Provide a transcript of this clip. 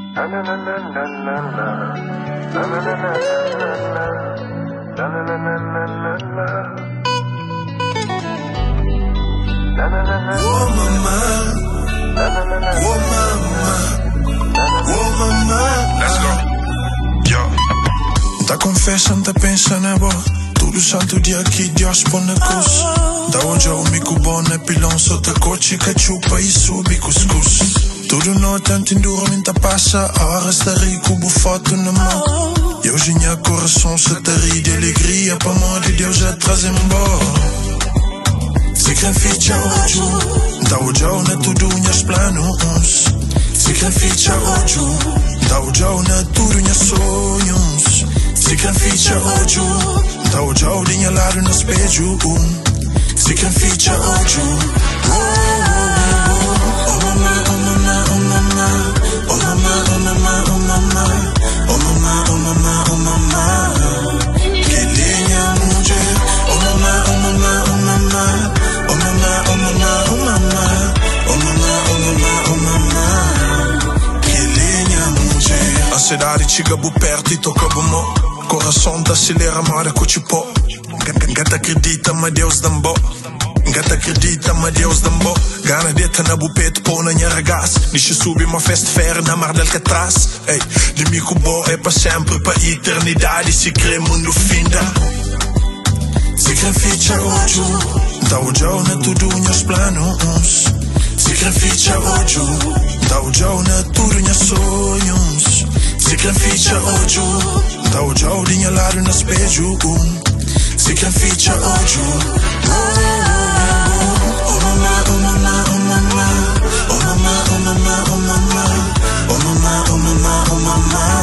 Let's go. Yo. Tá confessando, tá pensando é boa. Todo santo dia que Deus põe na cruz. Da onde eu me cubo na pilão, só te coche, cachupa e subi cuscuz. Tudo não tanto enduro, minta passa. A hora está rico, bufato na mão. E hoje minha coração se te ri de alegria. Para amor de Deus já traz embora. Sacrificia hoje, da hoje na tudo minhas planos. Sacrificia hoje, da hoje na tudo minhas sonhos. Sacrificia hoje, da hoje dinha lado no espelho. Sacrificia hoje. Oh mama, oh mama, oh mama, oh mama, oh mama, oh mama, oh mama, oh mama, oh mama. Que linha mulher, oh mama, oh mama, oh mama. Oh mama, oh mama, oh mama, oh mama, oh mama, oh mama. Que linha mulher. A cidade chega por perto e toca bom. Coração tá acelera, mara cuchipó. Gata acredita, mas Deus dambó. Gata acredita, mas Deus dambó. Gana deta na bupete, pô na minha ragaz. Deixa subir uma festa fera na mar del Catraz. Ei, de mim cubo é para sempre, para eternidade. Se crê mundo finda. Sacrificia hoje, da hoje na tudo minhas planos. Sacrificia hoje, da hoje na tudo minhas sonhos. Sacrificia hoje, da hoje dinha lado no espelho. Sacrificia hoje. Oh mama, oh mama, oh mama, oh mama, oh mama, oh mama, oh mama, oh mama, oh mama.